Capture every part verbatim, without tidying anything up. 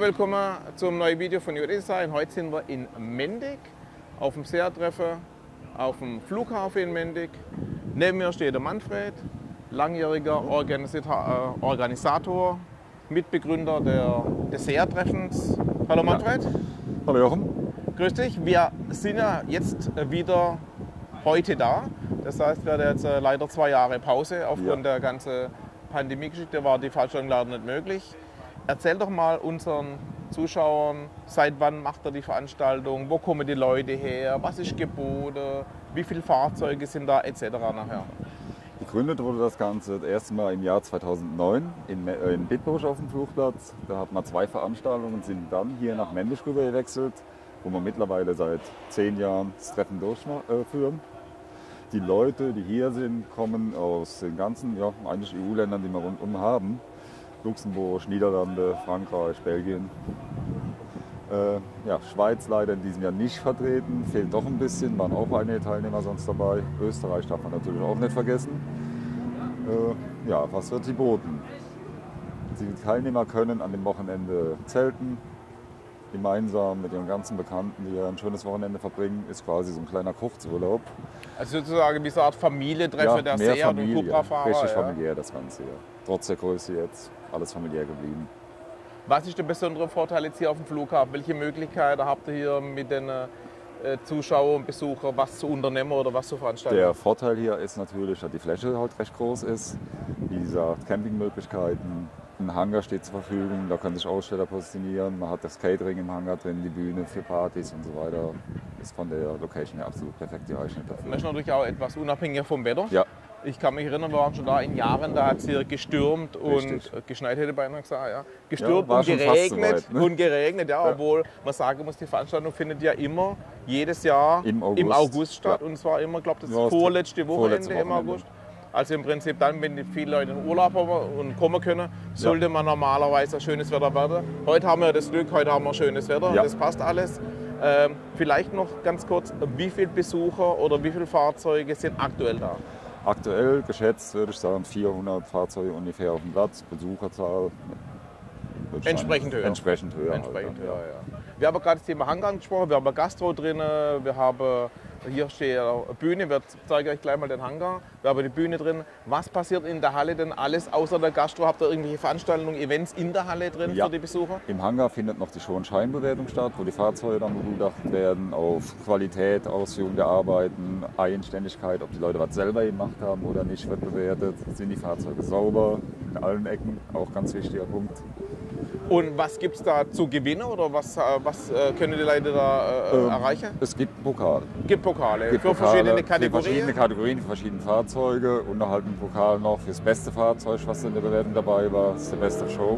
willkommen zum neuen Video von Design. Heute sind wir in Mendig auf dem SEAT-Treffen auf dem Flughafen in Mendig. Neben mir steht der Manfred, langjähriger Organisator, Mitbegründer der, des SEAT-Treffens. Hallo Manfred. Ja. Hallo Jochen. Grüß dich. Wir sind ja jetzt wieder heute da. Das heißt, wir hatten jetzt leider zwei Jahre Pause aufgrund ja. der ganzen Pandemie-Geschichte. War die Veranstaltung leider nicht möglich. Erzähl doch mal unseren Zuschauern, seit wann macht er die Veranstaltung, wo kommen die Leute her, was ist geboten, wie viele Fahrzeuge sind da et cetera nachher. Gegründet wurde das Ganze das erste Mal im Jahr zweitausendneun in, in Bitburg auf dem Flugplatz. Da hatten wir zwei Veranstaltungen und sind dann hier nach Mendig rüber gewechselt, wo wir mittlerweile seit zehn Jahren das Treffen durchführen. Die Leute, die hier sind, kommen aus den ganzen ja, eigentlich E U-Ländern, die wir rundum haben. Luxemburg, Niederlande, Frankreich, Belgien. Äh, ja, Schweiz leider in diesem Jahr nicht vertreten, fehlt doch ein bisschen, waren auch einige Teilnehmer sonst dabei. Österreich darf man natürlich auch nicht vergessen. Äh, ja, was wird geboten? Die Teilnehmer können an dem Wochenende zelten, gemeinsam mit ihren ganzen Bekannten, die ein schönes Wochenende verbringen, ist quasi so ein kleiner Kurzurlaub. Also sozusagen wie so eine Art Familientreffen ja, der mehr SEAT und Cupra-Fahrer. Richtig ja. familiär das Ganze, ja. Trotz der Größe jetzt alles familiär geblieben. Was ist der besondere Vorteil jetzt hier auf dem Flughafen? Welche Möglichkeiten habt ihr hier mit den äh, Zuschauern und Besuchern, was zu unternehmen oder was zu veranstalten? Der Vorteil hier ist natürlich, dass die Fläche halt recht groß ist. Wie gesagt, Campingmöglichkeiten, ein Hangar steht zur Verfügung, da können sich Aussteller positionieren. Man hat das Catering im Hangar drin, die Bühne für Partys und so weiter. Ist von der Location her absolut perfekt geeignet dafür. Das ist natürlich auch etwas unabhängig vom Wetter. Ja. Ich kann mich erinnern, wir waren schon da in Jahren, da hat es hier gestürmt Richtig. und geschneit, hätte ich beinahe gesagt, ja. Gestürmt ja, und geregnet soweit, ne? und geregnet, ja, ja. Obwohl man sagen muss, die Veranstaltung findet ja immer jedes Jahr im August, im August statt ja. und zwar immer, glaube ich, das ja, vorletzte Wochenende, vorletzte im Wochenende. August. Also im Prinzip dann, wenn die viele Leute in Urlaub haben und kommen können, sollte ja. man normalerweise ein schönes Wetter werden. Heute haben wir das Glück, heute haben wir schönes Wetter, ja. das passt alles. Ähm, vielleicht noch ganz kurz, wie viele Besucher oder wie viele Fahrzeuge sind aktuell da? Aktuell geschätzt würde ich sagen vierhundert Fahrzeuge ungefähr auf dem Platz, Besucherzahl. Entsprechend höher. Entsprechend höher. Entsprechend halt, höher ja. Wir haben gerade das Thema Hangar angesprochen, wir haben Gastro drin, wir haben hier steht eine Bühne, ich zeige euch gleich mal den Hangar. Wir haben die Bühne drin. Was passiert in der Halle denn alles außer der Gastro? Habt ihr irgendwelche Veranstaltungen, Events in der Halle drin ja. für die Besucher? Im Hangar findet noch die Show- und Scheinbewertung statt, wo die Fahrzeuge dann begutachtet werden auf Qualität, Ausführung der Arbeiten, Eigenständigkeit, ob die Leute was selber gemacht haben oder nicht, wird bewertet. Sind die Fahrzeuge sauber in allen Ecken, auch ganz wichtiger Punkt. Und was gibt es da zu gewinnen oder was, was können die Leute da äh, ähm, erreichen? Es gibt Pokale. Gibt Pokale gibt für Pokale verschiedene Kategorien? Für verschiedene Kategorien, für verschiedene Fahrzeuge und noch halt ein Pokal noch für das beste Fahrzeug, was in der Bewertung dabei war. Das ist der beste Show.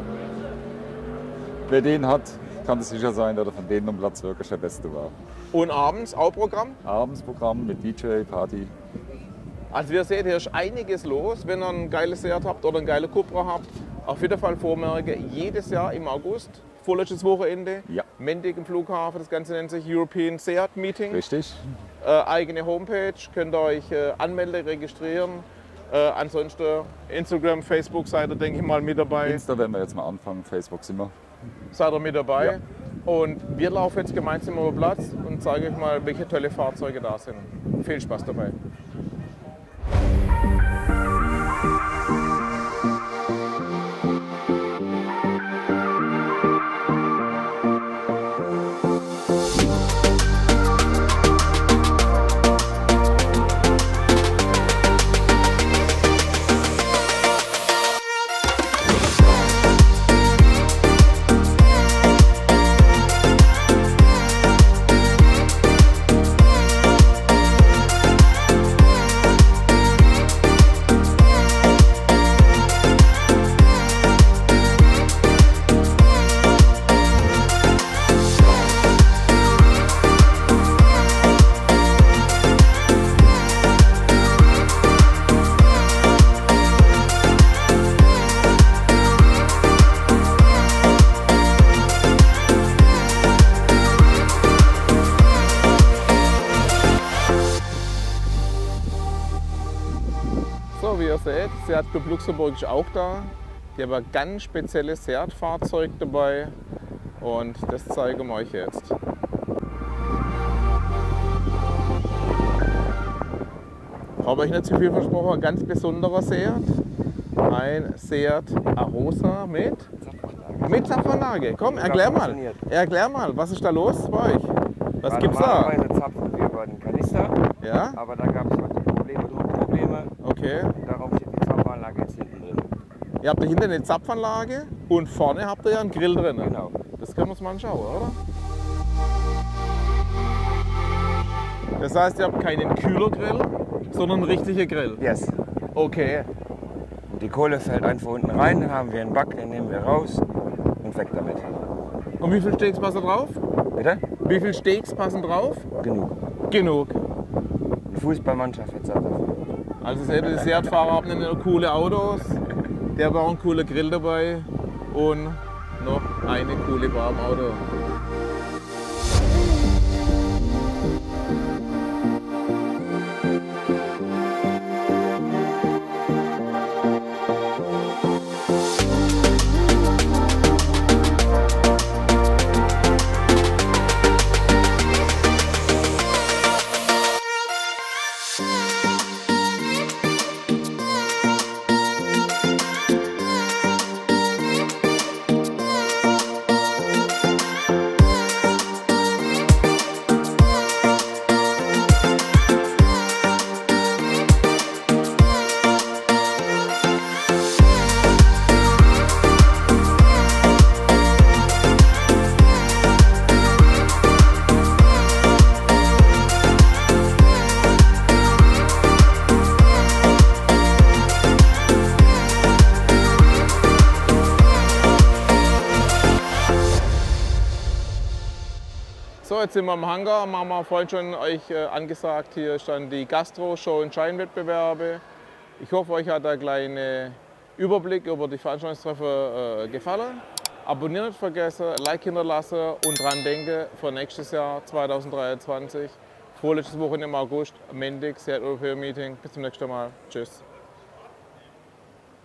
Wer den hat, kann sich sicher sein, dass er von denen am Platz wirklich der Beste war. Und abends auch Programm? Abends Programm mit D J, Party. Also wie ihr seht, hier ist einiges los. Wenn ihr ein geiles SEAT habt oder ein geiles Cupra habt, auf jeden Fall vormerken, jedes Jahr im August, vorletztes Wochenende, ja. Mendig im Flughafen, das Ganze nennt sich European SEAT Meeting. Richtig. Äh, eigene Homepage, könnt ihr euch äh, anmelden, registrieren. Äh, ansonsten Instagram, Facebook seid ihr, denke ich mal, mit dabei. Insta werden wir jetzt mal anfangen, Facebook sind wir. Seid ihr mit dabei. Ja. Und wir laufen jetzt gemeinsam über den Platz und zeige euch mal, welche tolle Fahrzeuge da sind. Viel Spaß dabei. So, wie ihr seht, SEAT Club Luxemburg ist auch da. Die haben ein ganz spezielles SEAT-Fahrzeug dabei. Und das zeigen wir euch jetzt. Habe euch nicht zu viel versprochen, ein ganz besonderer Seat. Ein Seat Arosa mit, mit Zapfanlage. Komm, erklär mal. Erklär mal, was ist da los bei euch? Was ja, gibt's da? Normalerweise zapfen wir über den Kanister, Ja? aber da gab es heute Probleme, Druckprobleme. Okay. Darauf steht die Zapfanlage jetzt hinten drin. Ihr habt da hinten eine Zapfanlage und vorne habt ihr ja einen Grill drin. Genau. Das können wir uns mal anschauen, oder? Das heißt, ihr habt keinen Kühlergrill, sondern einen richtigen Grill. Yes. Okay. Und die Kohle fällt einfach unten rein, dann haben wir einen Back, den nehmen wir raus und weg damit. Und wie viele Steaks passen drauf? Bitte? Wie viele Steaks passen drauf? Genug. Genug. Die Fußballmannschaft hat satt davon. Also seht ihr, die Seat-Fahrer haben nicht nur coole Autos, der hat auch einen coolen Grill dabei und noch eine coole Bar im Auto. So, jetzt sind wir am Hangar. Wir haben vorhin schon euch äh, angesagt, hier stand die Gastro-Show- und Scheinwettbewerbe. Ich hoffe, euch hat der kleine Überblick über die Veranstaltungstreffer äh, gefallen. Abonnieren nicht vergessen, Like hinterlassen und dran denken für nächstes Jahr zweitausenddreiundzwanzig. Vorletztes Wochenende im August, Mendig, Seat European Meeting. Bis zum nächsten Mal. Tschüss.